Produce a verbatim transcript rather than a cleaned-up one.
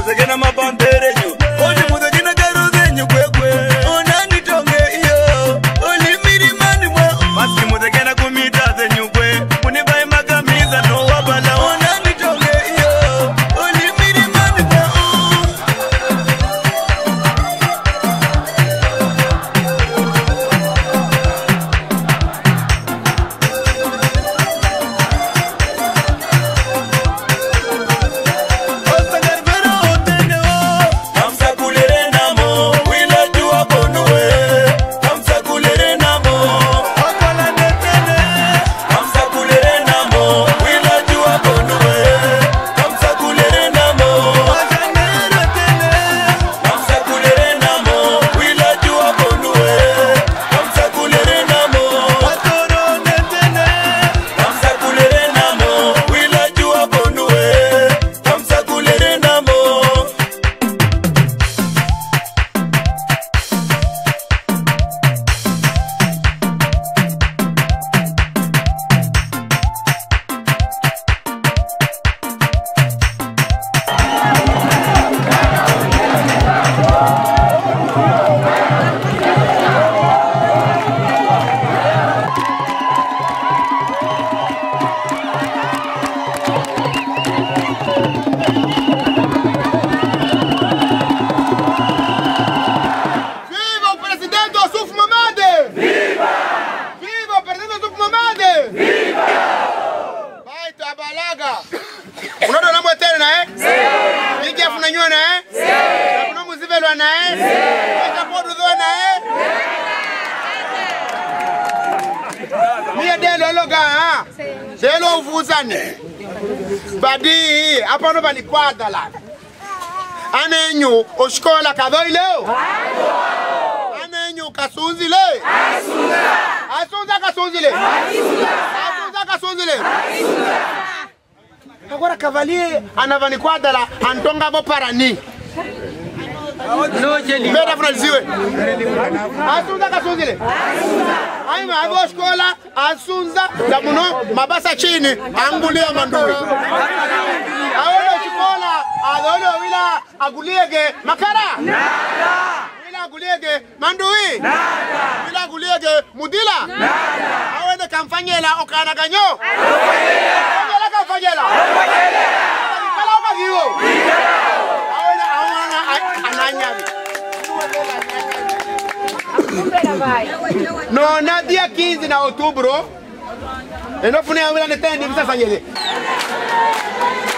muzegena mabandere nyu Oji muzegena garuze nyu kwe kwe Onani tonge iyo Olimiri mani mwa Maski muzegena kumitaze nyu kwe Munibai magamiza no wabala Onani tonge iyo Olimiri mani mwa Selo ufuzani Badi Hapa no bali kwada la Anenyu Oshkola kadoi leo Anenyu kasunzi le Asunza Asunza kasunzi le Asunza kasunzi le Agora cavalier Anavani kwada la Antonga bo parani No jeli Mera franziwe Asunza kasunzi le Asunza Aima abo shkola asunza damuno mabasa chini angulia manduri Aolo shkola adolo wila aguliege makara nada wila aguliege mandui nada wila aguliege mudila nada awende kamfanyela okana ganyo kamfanyela kamfanyela kamfanyela kala magiwo awende awana ananyabi No, na dia quinze na outubro. Eu não fui nem a mulher netendi, você sabe ele.